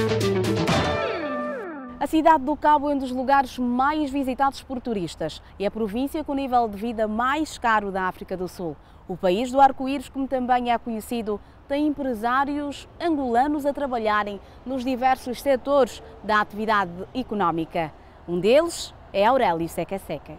A cidade do Cabo é um dos lugares mais visitados por turistas e a província com o nível de vida mais caro da África do Sul. O país do arco-íris, como também é conhecido, tem empresários angolanos a trabalharem nos diversos setores da atividade económica. Um deles é Aurélio Seca Seca.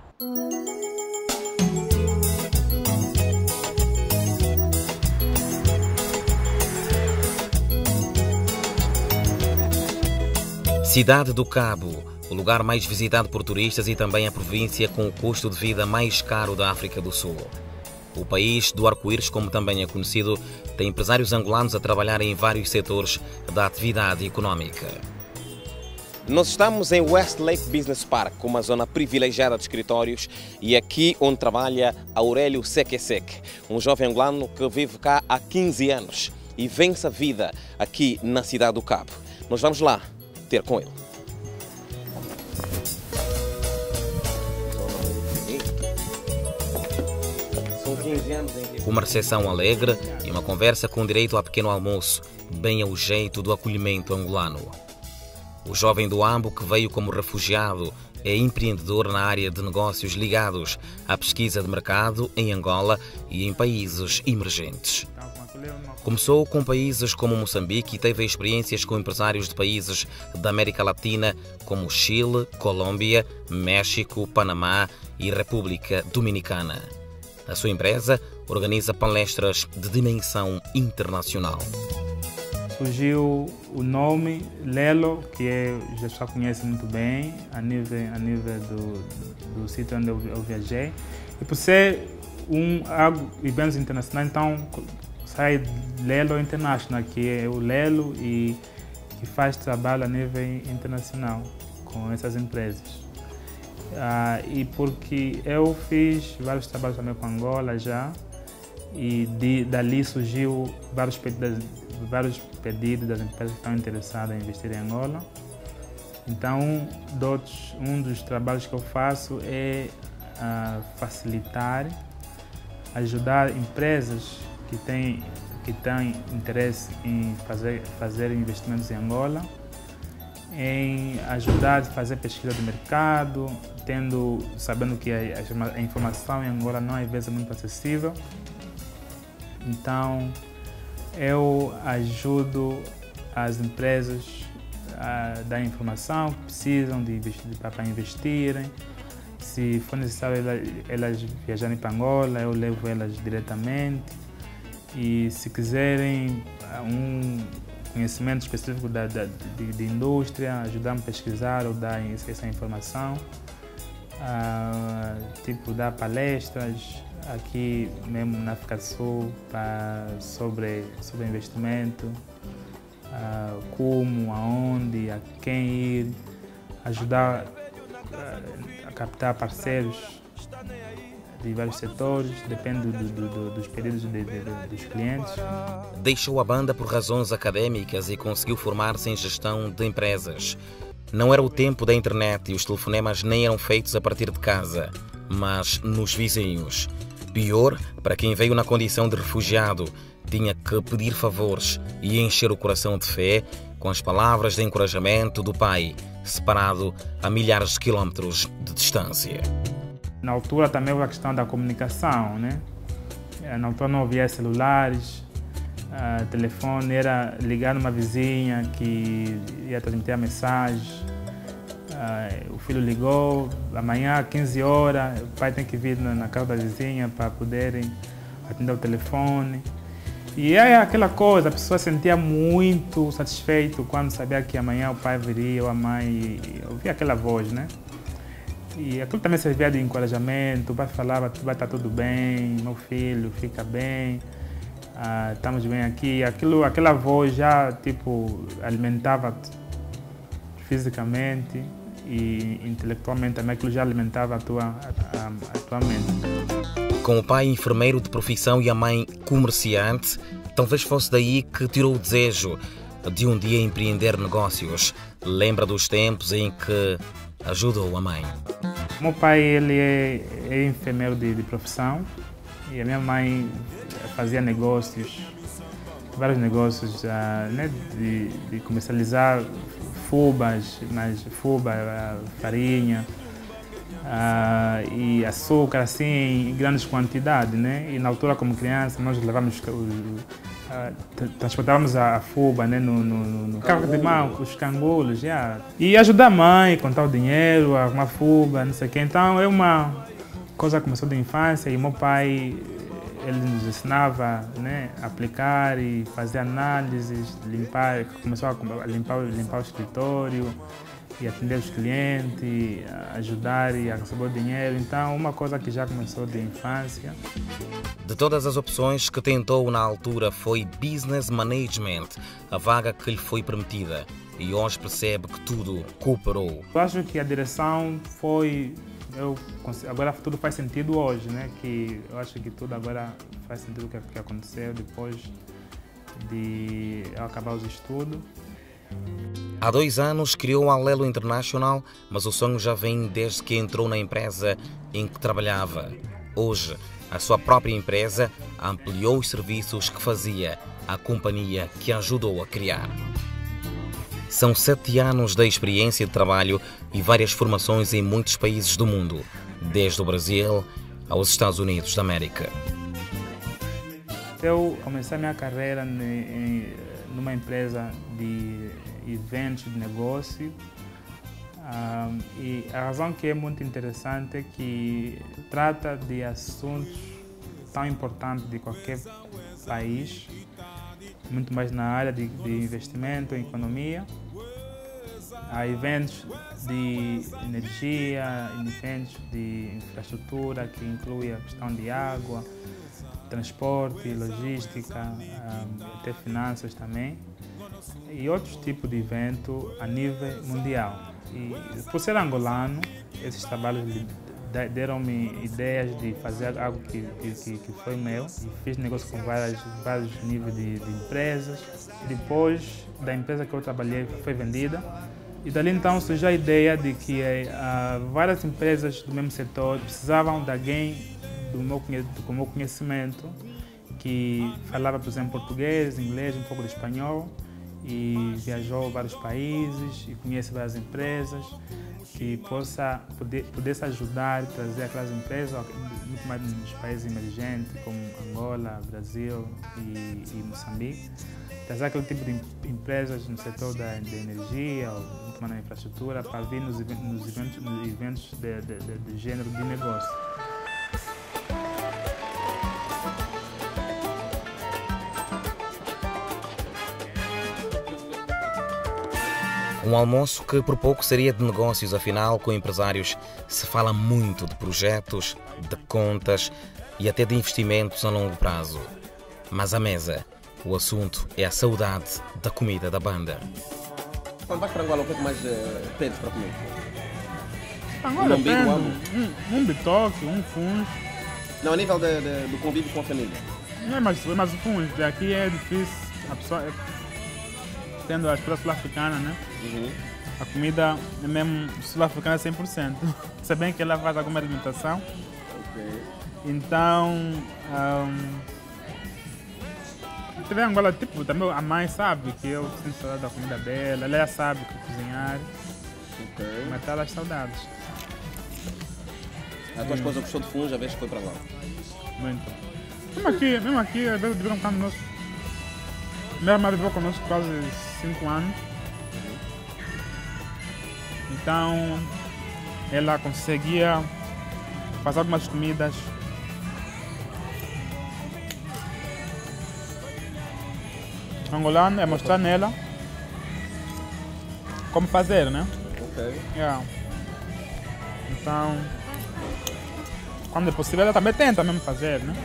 Cidade do Cabo, o lugar mais visitado por turistas e também a província com o custo de vida mais caro da África do Sul. O país do arco-íris, como também é conhecido, tem empresários angolanos a trabalhar em vários setores da atividade económica. Nós estamos em Westlake Business Park, uma zona privilegiada de escritórios, e aqui onde trabalha Aurélio Seca Seca, um jovem angolano que vive cá há 15 anos e vence a vida aqui na cidade do Cabo. Nós vamos lá ter com ele. São 15 anos em... Uma recepção alegre e uma conversa com direito a pequeno almoço, bem ao jeito do acolhimento angolano. O jovem do Ambo, que veio como refugiado, é empreendedor na área de negócios ligados à pesquisa de mercado em Angola e em países emergentes. Começou com países como Moçambique e teve experiências com empresários de países da América Latina como Chile, Colômbia, México, Panamá e República Dominicana. A sua empresa organiza palestras de dimensão internacional. Surgiu o nome Lelo, que já só conhece muito bem a nível do sítio onde eu viajei. E por ser eventos internacionais, então sai Lelo International, que é o Lelo e que faz trabalho a nível internacional com essas empresas. E porque eu fiz vários trabalhos também com Angola já, e dali surgiu vários pedidos das empresas que estão interessadas em investir em Angola. Então, um dos trabalhos que eu faço é facilitar, ajudar empresas que têm interesse em fazer investimentos em Angola, em ajudar a fazer pesquisa de mercado, sabendo que a informação em Angola não é às vezes muito acessível. Então, eu ajudo as empresas a dar informação que precisam para investirem. Se for necessário elas viajarem para Angola, eu levo elas diretamente. E se quiserem um conhecimento específico de indústria, ajudar-me a pesquisar ou dar essa informação. Dar palestras aqui mesmo na África do Sul sobre investimento, como, aonde, a quem ir, ajudar a captar parceiros de vários setores, depende dos pedidos dos clientes. Deixou a banda por razões académicas e conseguiu formar-se em gestão de empresas. Não era o tempo da internet e os telefonemas nem eram feitos a partir de casa, mas nos vizinhos. Pior, para quem veio na condição de refugiado, tinha que pedir favores e encher o coração de fé com as palavras de encorajamento do pai, separado a milhares de quilómetros de distância. Na altura também houve a questão da comunicação, né? Na altura não havia celulares, telefone era ligar numa vizinha que ia transmitir a mensagem. O filho ligou, amanhã, 15 horas, o pai tem que vir na casa da vizinha para poderem atender o telefone. E é aquela coisa, a pessoa se sentia muito satisfeito quando sabia que amanhã o pai viria ou a mãe, ouvia aquela voz, né? E aquilo também servia de encorajamento, o pai falava, vai estar tudo bem, meu filho, fica bem, estamos bem aqui. Aquela voz já, alimentava fisicamente e intelectualmente também, aquilo já alimentava a tua mente. Com o pai enfermeiro de profissão e a mãe comerciante, talvez fosse daí que tirou o desejo de um dia empreender negócios. Lembra dos tempos em que ajudou a mãe. Meu pai ele é enfermeiro de profissão e a minha mãe fazia negócios vários negócios né, de comercializar fubas, farinha e açúcar assim, em grandes quantidades, né? E na altura, como criança, nós levávamos, transportávamos a fuba, né, no carro de mão, os cangulos, e ajudar a mãe, contar o dinheiro, arrumar fuba, não sei o quê. Então é uma coisa que começou da infância e meu pai, ele nos ensinava, né, a aplicar e fazer análises, limpar, começou a limpar o escritório e atender os clientes, ajudar e a receber o dinheiro. Então, uma coisa que já começou de infância. De todas as opções que tentou na altura, foi Business Management, a vaga que lhe foi permitida. E hoje percebe que tudo cooperou. Eu acho que a direção foi... agora tudo faz sentido hoje, né? Que eu acho que tudo agora faz sentido o que aconteceu depois de eu acabar os estudos. Há 2 anos criou a Lelo International, mas o sonho já vem desde que entrou na empresa em que trabalhava. Hoje, a sua própria empresa ampliou os serviços que fazia à companhia que a ajudou a criar. São 7 anos de experiência de trabalho e várias formações em muitos países do mundo, desde o Brasil aos Estados Unidos da América. Eu comecei a minha carreira numa empresa de eventos de negócio e a razão que é muito interessante é que trata de assuntos tão importantes de qualquer país, muito mais na área de investimento em economia. Há eventos de energia, eventos de infraestrutura que inclui a questão de água, transporte, logística, até finanças também, e outros tipos de evento a nível mundial. E por ser angolano, esses trabalhos deram-me ideias de fazer algo que foi meu. E fiz negócio com vários níveis de empresas. E depois da empresa que eu trabalhei foi vendida. E dali então surgiu a ideia de que várias empresas do mesmo setor precisavam de alguém com o meu conhecimento, que falava, por exemplo, português, inglês, um pouco de espanhol, e viajou a vários países e conhece várias empresas, que pudesse ajudar, trazer aquelas empresas, muito mais nos países emergentes, como Angola, Brasil e Moçambique, trazer aquele tipo de empresas no setor da energia, ou muito mais na infraestrutura, para vir nos eventos de gênero de negócio. Um almoço que por pouco seria de negócios, afinal, com empresários se fala muito de projetos, de contas e até de investimentos a longo prazo. Mas à mesa, o assunto é a saudade da comida da banda. Quando vais para Angola, o que é que mais pedes para comer? Angola um bitoque, um fungo. Não, a nível do convívio com a família. Não é mais o fungo, aqui é difícil, a pessoa... Tendo a cultura sul-africana, né? Uhum. A comida é mesmo sul-africana 100%. Se bem que ela faz alguma alimentação. Okay. Então, em Angola, tipo, também a mãe sabe que eu sinto saudade da comida dela, ela já sabe que cozinhar. Okay. Mas tá as saudades. A tua esposa gostou de fungo, já vês que foi para lá? Muito. Mesmo aqui, às vezes viram um nosso. Minha irmã viveu conosco quase 5 anos. Então, ela conseguia fazer algumas comidas angolanas, é mostrar nela como fazer, né? Ok. Yeah. Então, quando é possível, ela também tenta mesmo fazer, né?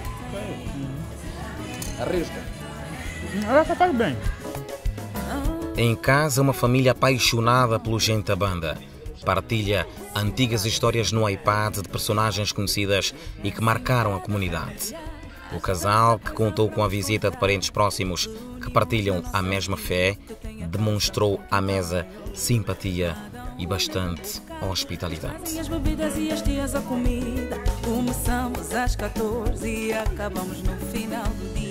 Ok. Arrisca. Ela só faz bem. Em casa, uma família apaixonada pelo gente da banda. Partilha antigas histórias no iPad de personagens conhecidas e que marcaram a comunidade. O casal, que contou com a visita de parentes próximos que partilham a mesma fé, demonstrou à mesa simpatia e bastante hospitalidade. As bebidas e as tias a comida. Começamos às 14 e acabamos no final do dia.